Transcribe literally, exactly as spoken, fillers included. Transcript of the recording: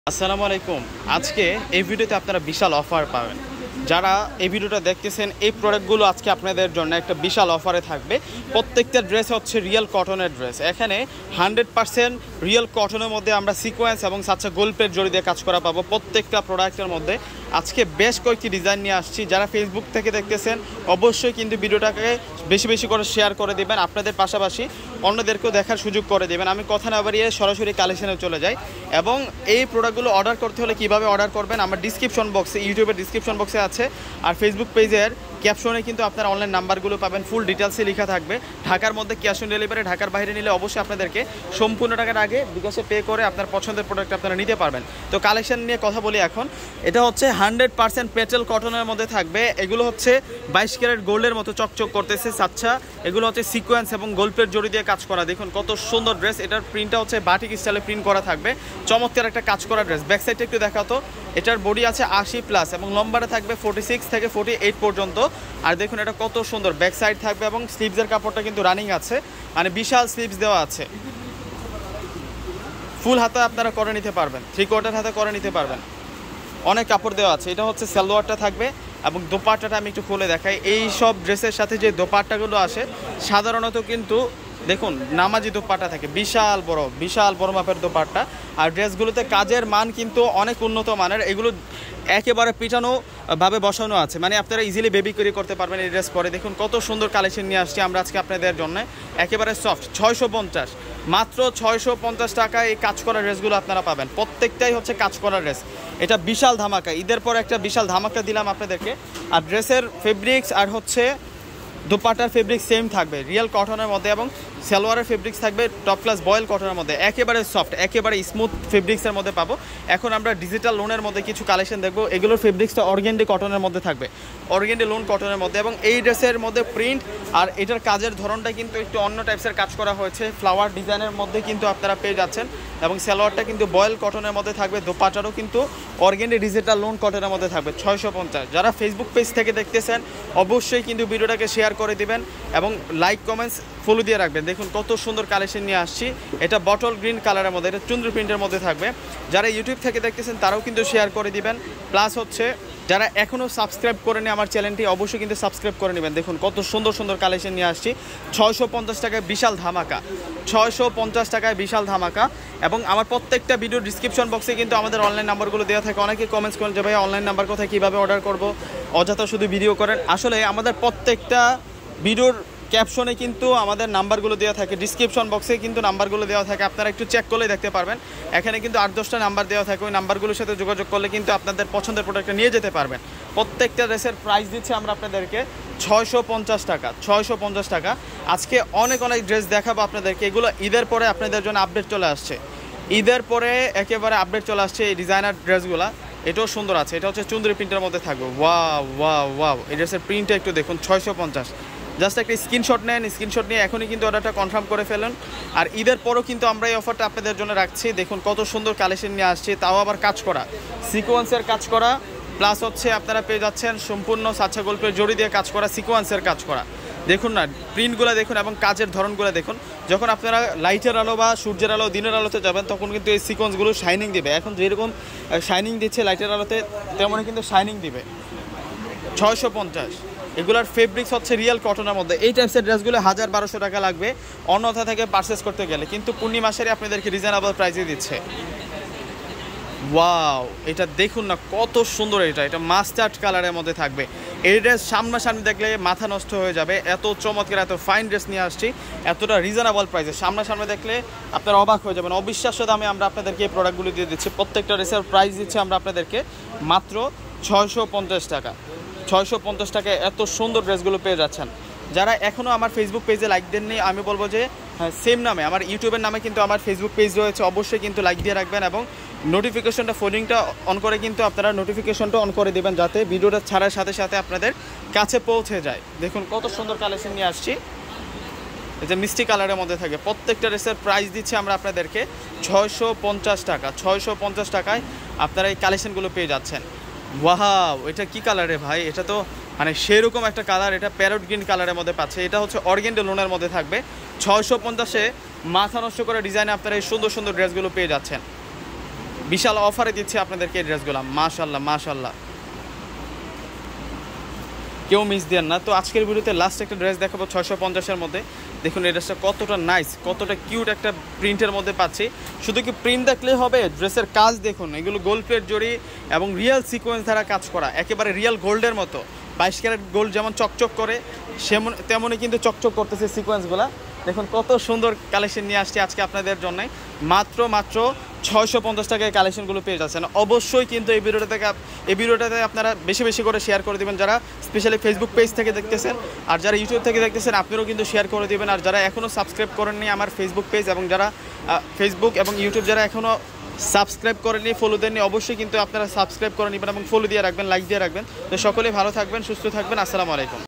আসসালামু আলাইকুম। আজকে এই ভিডিওতে আপনারা বিশাল অফার পাবেন। যারা এই ভিডিওটা দেখতেছেন এই প্রোডাক্টগুলো আজকে আপনাদের জন্য একটা বিশাল অফারে থাকবে। প্রত্যেকটা ড্রেস হচ্ছে রিয়েল কটনের ড্রেস। এখানে হান্ড্রেড পার্সেন্ট রিয়েল কটনের মধ্যে আমরা সিকোয়েন্স এবং সাচ্চা গোল্ড প্লেট জড়ি দিয়ে কাজ করা পাবো প্রত্যেকটা প্রোডাক্টের মধ্যে। আজকে বেশ কয়েকটি ডিজাইন নিয়ে আসছি। যারা ফেসবুক থেকে দেখতেছেন অবশ্যই কিন্তু ভিডিওটাকে বেশি বেশি করে শেয়ার করে দেবেন, আপনাদের পাশাপাশি অন্যদেরকেও দেখার সুযোগ করে দেবেন। আমি কথা না বাড়িয়ে সরাসরি কালেকশনে চলে যাই। এবং এই প্রোডাক্টগুলো অর্ডার করতে হলে কীভাবে অর্ডার করবেন আমার ডিসক্রিপশন বক্সে, ইউটিউবের ডিসক্রিপশন বক্সে আছে, আর ফেসবুক পেজের ক্যাপশনে কিন্তু আপনারা অনলাইন নাম্বারগুলো পাবেন, ফুল ডিটেলসে লেখা থাকবে। ঢাকার মধ্যে ক্যাশ অন ডেলিভারি, ঢাকার বাইরে নিলে অবশ্যই আপনাদেরকে সম্পূর্ণ টাকার আগে বিকাশে পে করে আপনার পছন্দের প্রোডাক্ট আপনারা নিতে পারবেন। তো কালেকশন নিয়ে কথা বলি এখন। এটা হচ্ছে হান্ড্রেড পার্সেন্ট পেটেল কটনের মধ্যে থাকবে। এগুলো হচ্ছে বাইশ ক্যারেট গোল্ডের মতো চকচক করতেছে। আচ্ছা, এগুলো হচ্ছে সিকোয়েন্স এবং গোল্ড প্লেট জড়ি দিয়ে কাজ করা। দেখুন কত সুন্দর ড্রেস। এটার প্রিন্টটা হচ্ছে বাটিক স্টাইলে প্রিন্ট করা থাকবে, চমৎকার একটা কাজ করা ড্রেস। ব্যাক সাইডটা একটু দেখাতো। এটার বডি আছে আশি প্লাস এবং লম্বাটা থাকবে ফোর্টি সিক্স থেকে ফোর্টি এইট পর্যন্ত। আর দেখুন এটা কত সুন্দর ব্যাক সাইড থাকবে এবং স্লিভসের কাপড়টা কিন্তু রানিং আছে, মানে বিশাল স্লিভস দেওয়া আছে। ফুল হাতে আপনারা করে নিতে পারবেন, থ্রি কোয়ার্টার হাতে করে নিতে পারবেন, অনেক কাপড় দেওয়া আছে। এটা হচ্ছে সালোয়ারটা থাকবে এবং দোপাট্টাটা আমি একটু খুলে দেখাই। এই সব ড্রেসের সাথে যে দোপাট্টাগুলো আসে সাধারণত কিন্তু দেখুন নামাজি দোপাট্টা থাকে, বিশাল বড় বিশাল বড় মাপের দোপাট্টা। আর ড্রেসগুলোতে কাজের মান কিন্তু অনেক উন্নত মানের। এগুলো একেবারে পিটানো ভাবে বসানো আছে, মানে আপনারা ইজিলি বেবি ক্যারি করতে পারবেন এই ড্রেস পরে। দেখুন কত সুন্দর কালেকশন নিয়ে আসছি আমরা আজকে আপনাদের জন্য, একেবারে সফট। ছয়শো পঞ্চাশ মাত্র ছয়শো পঞ্চাশ টাকায় এই কাজ করা ড্রেসগুলো আপনারা পাবেন। প্রত্যেকটাই হচ্ছে কাজ করা ড্রেস। এটা বিশাল ধামাকা, ঈদের পর একটা বিশাল ধামাকা দিলাম আপনাদেরকে। আর ড্রেসের ফেব্রিক্স আর হচ্ছে দোপাট্টার ফেব্রিক্স সেম থাকবে রিয়েল কটনের মধ্যে, এবং সালোয়ারের ফেব্রিক্স থাকবে টপ ক্লাস বয়েল কটনের মধ্যে, একেবারে সফট একেবারে স্মুথ ফেব্রিক্সের মধ্যে পাবো। এখন আমরা ডিজিটাল লোনের মধ্যে কিছু কালেকশন দেখবো। এগুলোর ফেব্রিক্সটা অর্গেন্ডি কটনের মধ্যে থাকবে, অর্গেন্ডি লোন কটনের মধ্যে। এবং এই ড্রেসের মধ্যে প্রিন্ট আর এটার কাজের ধরনটা কিন্তু একটু অন্য টাইপসের কাজ করা হয়েছে, ফ্লাওয়ার ডিজাইনের মধ্যে কিন্তু আপনারা পেয়ে যাচ্ছেন। এবং সালোয়ারটা কিন্তু বয়েল কটনের মধ্যে থাকবে, দোপাট্টারও কিন্তু অর্গেন্ডি ডিজিটাল লোন কটনের মধ্যে থাকবে। ছয়শো পঞ্চাশ। যারা ফেসবুক পেজ থেকে দেখতেছেন অবশ্যই কিন্তু ভিডিওটাকে শেয়ার করে দিবেন এবং লাইক কমেন্টস ফলো দিয়ে রাখবেন। দেখুন কত সুন্দর কালেকশন নিয়ে আসছি। এটা বটল গ্রিন কালারের মধ্যে, এটা চুন্দ্রি প্রিন্টের মধ্যে থাকবে। যারা ইউটিউব থেকে দেখতেছেন তারাও কিন্তু শেয়ার করে দিবেন। প্লাস হচ্ছে যারা এখনও সাবস্ক্রাইব করেনি আমার চ্যানেলটি অবশ্যই কিন্তু সাবস্ক্রাইব করে নেবেন। দেখুন কত সুন্দর সুন্দর কালেকশন নিয়ে আসছি। ছয়শো পঞ্চাশ টাকায় বিশাল ধামাকা, ছয়শো পঞ্চাশ টাকায় বিশাল ধামাকা। এবং আমার প্রত্যেকটা ভিডিও ডিসক্রিপশন বক্সে কিন্তু আমাদের অনলাইন নাম্বারগুলো দেওয়া থাকে। অনেকে কমেন্টস করেন যে ভাই অনলাইন নাম্বার কোথায়, কীভাবে অর্ডার করবো, অযথা শুধু ভিডিও করেন। আসলে আমাদের প্রত্যেকটা ভিডিওর ক্যাপশনে কিন্তু আমাদের নাম্বারগুলো দেওয়া থাকে, ডিসক্রিপশন বক্সে কিন্তু নাম্বারগুলো দেওয়া থাকে, আপনারা একটু চেক করলে দেখতে পারবেন। এখানে কিন্তু আট দশটা নাম্বার দেওয়া থাকে, ওই নাম্বারগুলোর সাথে যোগাযোগ করলে কিন্তু আপনাদের পছন্দের প্রোডাক্টটা নিয়ে যেতে পারবেন। প্রত্যেকটা ড্রেসের প্রাইস দিচ্ছে আমরা আপনাদেরকে ছয়শো পঞ্চাশ টাকা, ছয়শো পঞ্চাশ টাকা। আজকে অনেক অনেক ড্রেস দেখাবো আপনাদেরকে। এগুলো ঈদের পরে আপনাদের জন্য আপডেট চলে আসছে, ঈদের পরে একেবারে আপডেট চলে আসছে এই ডিজাইনার ড্রেসগুলো। এটাও সুন্দর আছে, এটা হচ্ছে চুন্দ্রি প্রিন্টের মধ্যে থাকবে। ওয়াও ওয়াও ওয়াও, এই ড্রেসের প্রিন্টটা একটু দেখুন। ছয়শো পঞ্চাশ। জাস্ট একটা স্ক্রিনশট নেন, স্ক্রিনশট নিয়ে এখনই কিন্তু অর্ডারটা কনফার্ম করে ফেলুন। আর ঈদের পরও কিন্তু আমরা এই অফারটা আপনাদের জন্য রাখছি। দেখুন কত সুন্দর কালেকশন নিয়ে আসছি, তাও আবার কাজ করা, সিকোয়েন্সের কাজ করা। প্লাস হচ্ছে আপনারা পেয়ে যাচ্ছেন সম্পূর্ণ সাচ্চা গোল্ড প্লেট জড়ি দিয়ে কাজ করা, সিকোয়েন্সের কাজ করা। দেখুন না প্রিন্টগুলো দেখুন এবং কাজের ধরনগুলো দেখুন। যখন আপনারা লাইটের আলো বা সূর্যের আলো দিনের আলোতে যাবেন তখন কিন্তু এই সিকোয়েন্সগুলো শাইনিং দিবে। এখন যেরকম শাইনিং দিচ্ছে লাইটের আলোতে তেমনই কিন্তু শাইনিং দিবে। ছয়শো পঞ্চাশ। এগুলোর ফেব্রিক্স হচ্ছে রিয়েল কটনের মধ্যে। এই টাইপসের ড্রেসগুলো হাজার বারোশো টাকা লাগবে অন্যথা থেকে পারচেস করতে গেলে, কিন্তু পূর্ণিমাসেরই আপনাদেরকে রিজনেবল প্রাইসে দিচ্ছে। ওয়াও, এটা দেখুন না কত সুন্দর। এটা এটা মাস্টার্ড কালারের মধ্যে থাকবে। এই ড্রেস সামনাসামনি দেখলে মাথা নষ্ট হয়ে যাবে, এত চমৎকার এত ফাইন ড্রেস নিয়ে আসছি এতটা রিজনেবল প্রাইসে। সামনাসামনি দেখলে আপনারা অবাক হয়ে যাবেন। অবিশ্বাস্য দামে আমরা আপনাদেরকে এই প্রোডাক্টগুলো দিয়ে দিচ্ছি। প্রত্যেকটা ড্রেসের প্রাইস দিচ্ছি আমরা আপনাদেরকে মাত্র ছয়শো পঞ্চাশ টাকা। ছয়শো পঞ্চাশ টাকায় এত সুন্দর ড্রেসগুলো পেয়ে যাচ্ছেন। যারা এখনও আমার ফেসবুক পেজে লাইক দেননি আমি বলবো যে হ্যাঁ, সেম নামে আমার ইউটিউবের নামে কিন্তু আমার ফেসবুক পেজ রয়েছে, অবশ্যই কিন্তু লাইক দিয়ে রাখবেন এবং নোটিফিকেশনটা ফোনিংটা অন করে কিন্তু আপনারা নোটিফিকেশনটা অন করে দেবেন যাতে ভিডিওটা ছাড়ার সাথে সাথে আপনাদের কাছে পৌঁছে যায়। দেখুন কত সুন্দর কালেকশন নিয়ে আসছি, এটা মিষ্টি কালারের মধ্যে থাকে। প্রত্যেকটা ড্রেসের প্রাইস দিচ্ছি আমরা আপনাদেরকে ছয়শো পঞ্চাশ টাকা। ছয়শো পঞ্চাশ টাকায় আপনারা এই কালেকশনগুলো পেয়ে যাচ্ছেন। ওয়াও, এটা কি কালারে ভাই, এটা তো মানে সেরকম একটা কালার, এটা প্যারট গ্রিন কালারের মধ্যে পাচ্ছে। এটা হচ্ছে অর্গেন্ডি লোনের মধ্যে থাকবে। ছয়শো পঞ্চাশে মাথা নষ্ট করে ডিজাইনে আপনারা এই সুন্দর সুন্দর ড্রেসগুলো পেয়ে যাচ্ছেন। বিশাল অফারে দিচ্ছে আপনাদেরকে এই ড্রেসগুলো। মাশাল্লাহ মাশাল্লাহ, কেউ মিস দেন না। তো আজকের ভিডিওতে লাস্ট একটা ড্রেস দেখাবো ছয়শো পঞ্চাশের মধ্যে। দেখুন এই ড্রেসটা কতটা নাইস, কতটা কিউট একটা প্রিন্টের মধ্যে পাচ্ছি। শুধু কি প্রিন্ট দেখলেই হবে, ড্রেসের কাজ দেখুন, এগুলো গোল্ড প্লেট জড়ি এবং রিয়েল সিকোয়েন্স দ্বারা কাজ করা, একেবারে রিয়েল গোল্ডের মতো। বাইশ ক্যারেট গোল্ড যেমন চকচক করে সেমন তেমনই কিন্তু চকচক করতেছে সিকোয়েন্সগুলো। দেখুন কত সুন্দর কালেকশন নিয়ে আসছি আজকে আপনাদের জন্য। মাত্র মাত্র ছয়শো পঞ্চাশ টাকায় কালেকশনগুলো পেয়ে যাচ্ছেন। অবশ্যই কিন্তু এই ভিডিওটা থেকে এই ভিডিওটাতে আপনারা বেশি বেশি করে শেয়ার করে দেবেন, যারা স্পেশালি ফেসবুক পেজ থেকে দেখতেছেন, আর যারা ইউটিউব থেকে দেখতেছেন আপনারাও কিন্তু শেয়ার করে দেবেন। আর যারা এখনও সাবস্ক্রাইব করেননি আমার ফেসবুক পেজ এবং যারা ফেসবুক এবং ইউটিউব যারা এখনও সাবস্ক্রাইব করেননি, ফলো দেননি, অবশ্যই কিন্তু আপনারা সাবস্ক্রাইব করে নেবেন এবং ফলো দিয়ে রাখবেন, লাইক দিয়ে রাখবেন। তো সকলেই ভালো থাকবেন, সুস্থ থাকবেন। আসসালামু আলাইকুম।